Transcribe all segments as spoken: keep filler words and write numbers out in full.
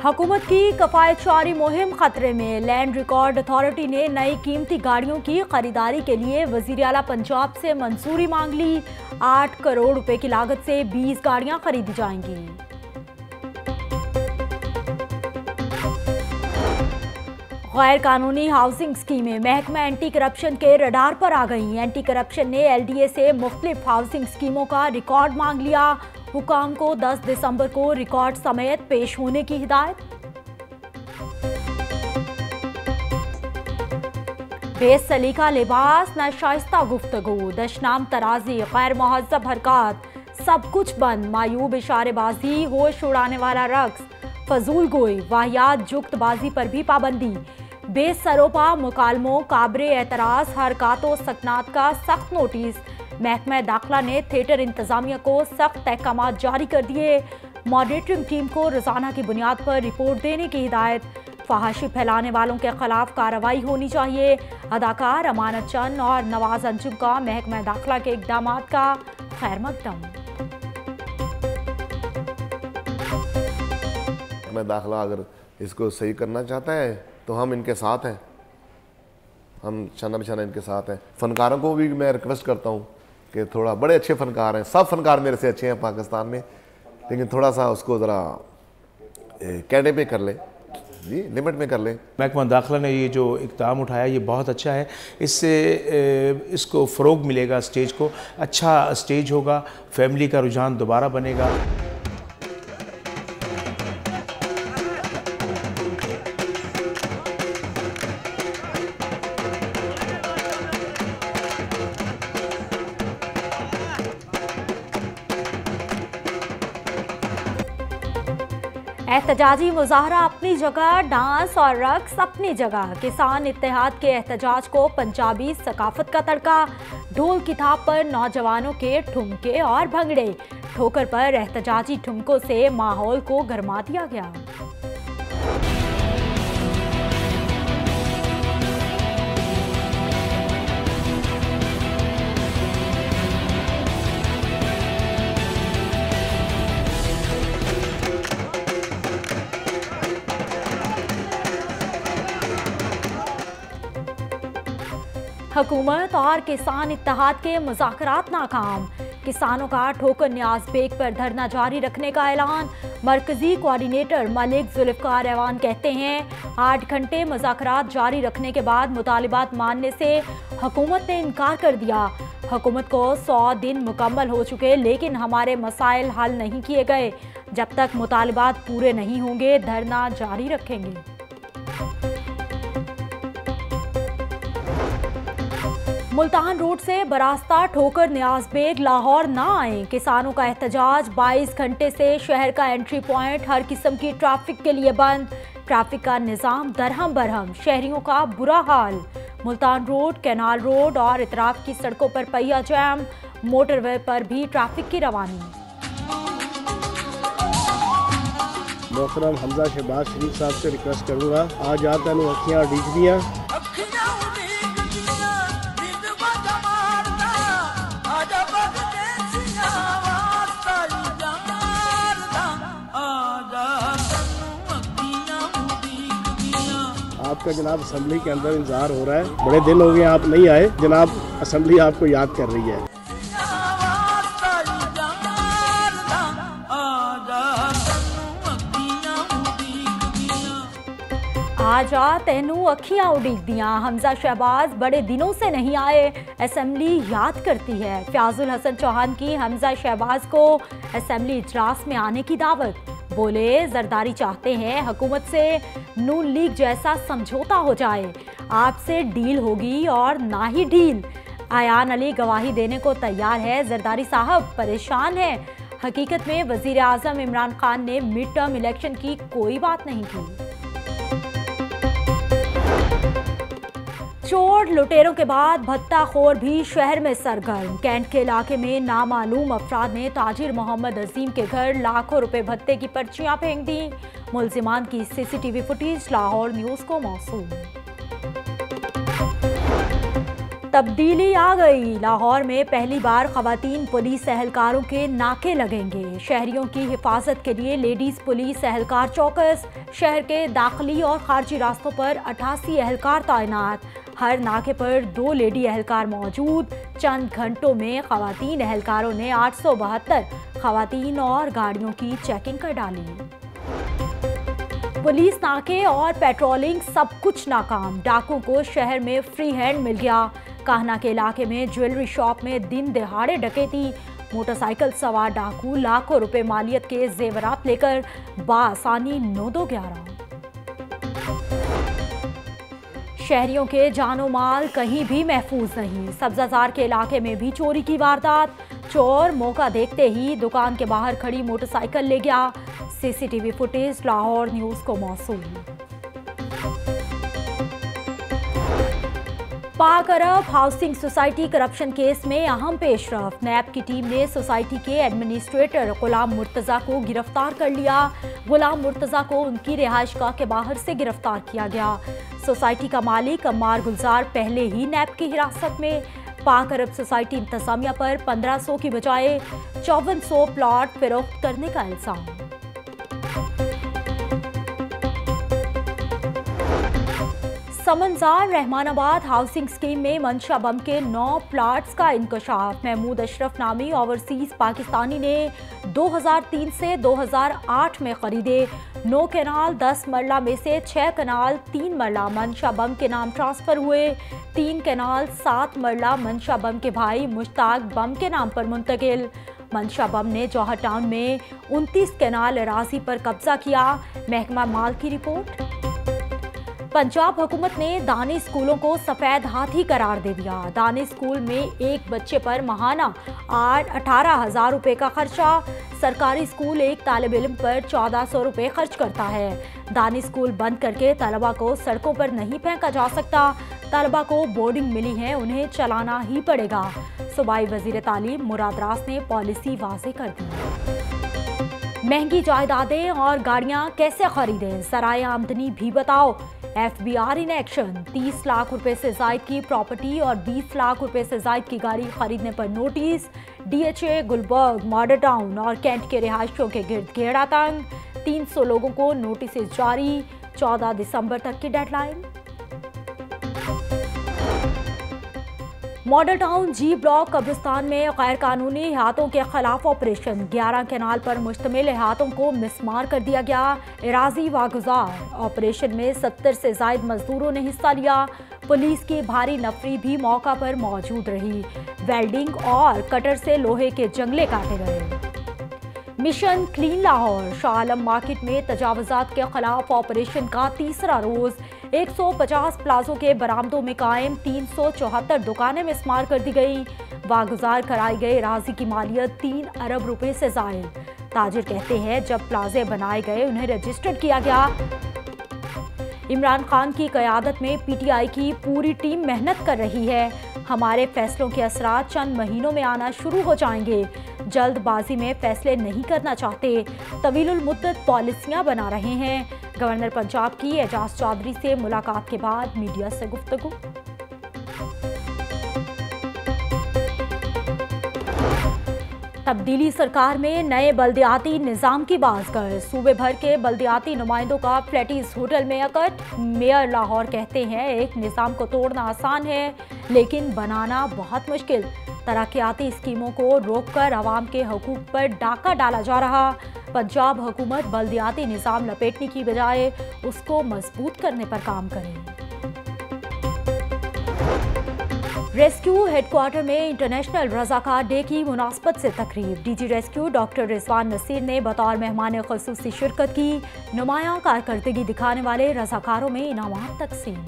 हुकूमत की कफायतशारी मुहिम खतरे में। लैंड रिकॉर्ड अथॉरिटी ने नई कीमती गाड़ियों की खरीदारी के लिए वजीर आला पंजाब से मंजूरी मांग ली। आठ करोड़ रुपए की लागत से बीस गाड़ियां खरीदी जाएंगी। गैर कानूनी हाउसिंग स्कीमें महकमा एंटी करप्शन के रडार पर आ गई। एंटी करप्शन ने एल डी ए से मुख्तलिफ हाउसिंग स्कीमों का रिकॉर्ड मांग लिया। हुकाम को दस दिसंबर को रिकॉर्ड समेत पेश होने की हिदायत। बेस सलीका लिबास, नाशाइस्ता गुफ्तगू, दशनाम तराजी, गैर महज़्ज़ब हरकत, सब कुछ बंद। मायूब इशारेबाजी, होश उड़ाने वाला रक्स, फजूल गोई, वाहियात जुक्तबाजी पर भी पाबंदी। बेसरोपा मुकालमों, काबरे एतराज़, हरकतों सकनात का सख्त नोटिस। महकमा दाखिला ने थिएटर इंतजामिया को सख्त अहकामात जारी कर दिए। मॉनिटरिंग टीम को रोजाना की बुनियाद पर रिपोर्ट देने की हिदायत। फहाशी फैलाने वालों के खिलाफ कार्रवाई होनी चाहिए। अदाकार अमानत चंद और नवाज अंजुम का महकमा दाखिला के इकदाम का खैर मकदम। महकमा दाखिला अगर इसको सही करना चाहता है तो हम इनके साथ हैं, हम शाना बिशाना इनके साथ हैं। फनकारों को भी मैं रिक्वेस्ट करता हूँ कि थोड़ा, बड़े अच्छे फनकार हैं, सब फनकार मेरे से अच्छे हैं पाकिस्तान में, लेकिन थोड़ा सा उसको ज़रा कैडे पे कर ले, जी लिमिट में कर ले। महकमा दाखिला ने ये जो इक़दाम उठाया ये बहुत अच्छा है। इससे इसको फ़रोग मिलेगा, स्टेज को अच्छा स्टेज होगा, फैमिली का रुझान दोबारा बनेगा। एहतजाजी मुजाहरा अपनी जगह, डांस और रक्स अपनी जगह। किसान इत्तेहाद के एहतजाज को पंजाबी सकाफत का तड़का। ढोल की थाप पर नौजवानों के ठुमके और भंगड़े। ठोकर पर एहतजाजी ठुमकों से माहौल को गरमा दिया गया। हुकूमत और किसान इत्तेहाद के मुज़ाकरात नाकाम। किसानों का ठोकर न्याज बेग पर धरना जारी रखने का ऐलान। मरकजी कोऑर्डिनेटर मलिक जुल्फ़िकार ऐवान कहते हैं आठ घंटे मुज़ाकरात जारी रखने के बाद मुतालिबात मानने से हुकूमत ने इनकार कर दिया। हुकूमत को सौ दिन मुकम्मल हो चुके लेकिन हमारे मसाइल हल नहीं किए गए। जब तक मुतालिबात पूरे नहीं होंगे धरना जारी रखेंगे। मुल्तान रोड से बरास्ता ठोकर न्याज बेग लाहौर ना आए। किसानों का एहतजाज। बाईस घंटे से शहर का एंट्री पॉइंट हर किस्म की ट्रैफिक के लिए बंद। ट्रैफिक का निज़ाम दरहम बरहम। शहरियों का बुरा हाल। मुल्तान रोड, कैनाल रोड और इतराफ की सड़कों पर पहिया जैम। मोटरवे पर भी ट्रैफिक की रवानी। मोहतरम हमजा शहबाज शरीफ साहब से रिक्वेस्ट करूँगा, आज आता नू अखियाँ उड़ीक दियाँ। आपका जनाब असम्बली के अंदर इंतजार हो रहा है, बड़े दिन हो गए आप नहीं आए। जनाब असम्बली आपको याद कर रही है। आजा तेनू अखियां उड़ीक दियां। हमजा शहबाज बड़े दिनों से नहीं आए, असम्बली याद करती है। फ्याजुल हसन चौहान की हमजा शहबाज को असम्बली इजलास में आने की दावत। बोले जरदारी चाहते हैं हुकूमत से नून लीग जैसा समझौता हो जाए, आपसे डील होगी और ना ही ढील। आयान अली गवाही देने को तैयार है। जरदारी साहब परेशान है। हकीकत में वजीर आजम इमरान खान ने मिड टर्म इलेक्शन की कोई बात नहीं की। चोर लुटेरों के बाद भत्ताखोर भी शहर में सरगर्म। कैंट के इलाके में नामालूम अफराद ने ताजिर मोहम्मद अजीम के घर लाखों रुपए भत्ते की पर्चियां फेंक दी। मुल्जिमान की सीसीटीवी फुटेज लाहौर न्यूज को मौसूल। तब्दीली आ गई। लाहौर में पहली बार खवातीन पुलिस एहलकारों के नाके लगेंगे। शहरियों की हिफाजत के लिए लेडीज पुलिस एहलकार चौकस। शहर के दाखिली और खारजी रास्तों पर अठासी एहलकार तैनात। हर नाके पर दो लेडी एहलकार मौजूद। चंद घंटों में खवातीन एहलकारों ने आठ सौ बहत्तर खवातीन और गाड़ियों की चेकिंग कर डाली। पुलिस नाके और पेट्रोलिंग सब कुछ नाकाम। डाकुओं को शहर में फ्री हैंड मिल गया। काहना के इलाके में ज्वेलरी शॉप में दिन दहाड़े डकैती। मोटरसाइकिल सवार डाकू लाखों रुपए मालियत के जेवरात लेकर बासानी नौ दो ग्यारह। शहरियों के जानो माल कहीं भी महफूज नहीं। सब्जाजार के इलाके में भी चोरी की वारदात। चोर मौका देखते ही दुकान के बाहर खड़ी मोटरसाइकिल ले गया। सीसीटीवी फुटेज लाहौर न्यूज को मौसूल। Pak Arab housing society corruption case में अहम पेशरफ। नैब की टीम ने सोसाइटी के एडमिनिस्ट्रेटर गुलाम मुर्तज़ा को गिरफ्तार कर लिया। गुलाम मुर्तज़ा को उनकी रिहाइशगाह के बाहर से गिरफ्तार किया गया। सोसाइटी का मालिक अम्मार गुलजार पहले ही नैब की हिरासत में। पाक अरब सोसाइटी इंतजामिया पर पंद्रह सौ की बजाय चौवन सौ प्लॉट फरोख्त करने का इल्जाम। समंजार रहमानाबाद हाउसिंग स्कीम में मंशा बम के नौ प्लाट्स का इंकशाफ। महमूद अशरफ नामी ओवरसीज पाकिस्तानी ने दो हज़ार तीन से दो हज़ार आठ में खरीदे। नौ कनाल दस मरला में से छह कनाल तीन मरला मंशा बम के नाम ट्रांसफर हुए। तीन कनाल सात मरला मंशा बम के भाई मुश्ताक बम के नाम पर मुंतकिल। मंशा बम ने जौहर टाउन में उनतीस कनाल अराजी पर कब्जा किया। महकमा माल की रिपोर्ट। पंजाब हुकूमत ने दानी स्कूलों को सफ़ेद हाथी करार दे दिया। दानी स्कूल में एक बच्चे पर माहाना आठ अठारह हज़ार रुपये का खर्चा। सरकारी स्कूल एक तालिब इल्म पर चौदह सौ रुपये खर्च करता है। दानी स्कूल बंद करके तलबा को सड़कों पर नहीं फेंका जा सकता। तलबा को बोर्डिंग मिली है, उन्हें चलाना ही पड़ेगा। सूबाई वज़ीर तालीम मुराद रास ने पॉलिसी वाज़े कर दी। महंगी जायदादें और गाड़ियाँ कैसे खरीदें, ज़राए आमदनी भी बताओ। F B R in action. तीस लाख रुपए से जायद की प्रॉपर्टी और बीस लाख रुपए से जायद की गाड़ी खरीदने पर नोटिस। D H A Gulberg, model town और कैंट के रिहायशियों के गिर्द घेरा तंग। तीन सौ लोगों को नोटिस जारी। चौदह दिसंबर तक की deadline. Model town G block कब्रिस्तान में गैर कानूनी इहातों के खिलाफ ऑपरेशन। ग्यारह कैनाल पर मुश्तमिल इहातों को मिसमार कर दिया गया। इराजी वागुजार। ऑपरेशन में सत्तर से जायद मजदूरों ने हिस्सा लिया। पुलिस की भारी नफरी भी मौका पर मौजूद रही। वेल्डिंग और कटर से लोहे के जंगले काटे गए। Mission clean Lahore. Shah Alam market में तजावुजात के खिलाफ ऑपरेशन का तीसरा रोज। एक सौ पचास प्लाजों के बरामदों में कायम तीन सौ चौहत्तर दुकानें मिसमार कर दी गई। वागुजार कराई गए राजी की मालियत तीन अरब रुपए से जायद। ताजिर कहते हैं जब प्लाजे बनाए गए उन्हें रजिस्टर्ड किया गया। इमरान खान की क़यादत में पी टी आई की पूरी टीम मेहनत कर रही है। हमारे फैसलों के असरात चंद महीनों में आना शुरू हो जाएंगे। जल्दबाजी में फैसले नहीं करना चाहते। तवीलुल मुद्दत पॉलिसियां बना रहे हैं। गवर्नर पंजाब की एजाज चौधरी से मुलाकात के बाद मीडिया से गुफ्तगू। तब्दीली सरकार में नए बल्दियाती निज़ाम की बाज़गर। सूबे भर के बल्दियाती नुमाइंदों का फ्लैटीज होटल में अकट। मेयर लाहौर कहते हैं एक निज़ाम को तोड़ना आसान है लेकिन बनाना बहुत मुश्किल। तरक्याती स्कीमों को रोककर आवाम के हकूक़ पर डाका डाला जा रहा। पंजाब हुकूमत बल्दियाती निज़ाम लपेटने की बजाय उसको मजबूत करने पर काम करे। रेस्क्यू हेडक्वार्टर में इंटरनेशनल रज़ाकार डे की मुनासबत से तकरीब। D G rescue doctor Rizwan Naseer ने बतौर मेहमान ख़ुसूसी शिरकत की। नुमायां कारकर्दगी दिखाने वाले रज़ाकारों में इनामात तकसीम।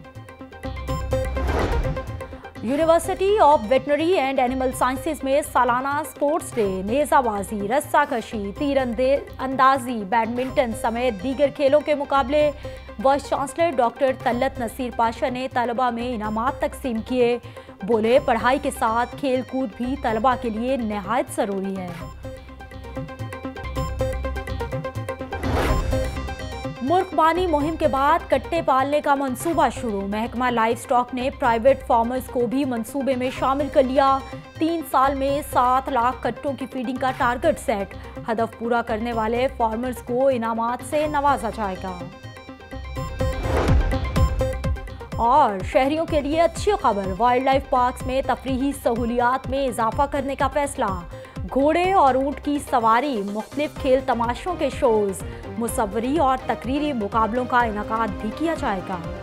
University of veterinary and animal sciences में सालाना स्पोर्ट्स डे। नेज़ाबाजी, रस्साकशी, तीर अंदाजी, बैडमिंटन समेत दीगर खेलों के मुकाबले। Vice chancellor doctor Tallat Naseer Pasha ने तलबा में इनामात तकसीम किए। बोले पढ़ाई के साथ खेल कूद भी तलबा के लिए नहायत ज़रूरी है। मुल्कबानी मुहिम के बाद कट्टे पालने का मंसूबा शुरू। महकमा लाइव स्टॉक ने प्राइवेट फार्मर्स को भी मंसूबे में शामिल कर लिया। तीन साल में सात लाख कट्टों की फीडिंग का टारगेट सेट। हदफ पूरा करने वाले फार्मर्स को इनामात से नवाजा जाएगा। और शहरियों के लिए अच्छी खबर, वाइल्ड लाइफ पार्क्स में तफरीही सहूलियात में इजाफा करने का फैसला। घोड़े और ऊंट की सवारी, मुख्तलिफ खेल तमाशों के शोज, मुसव्वरी और तकरीरी मुकाबलों का इनेकाद भी किया जाएगा।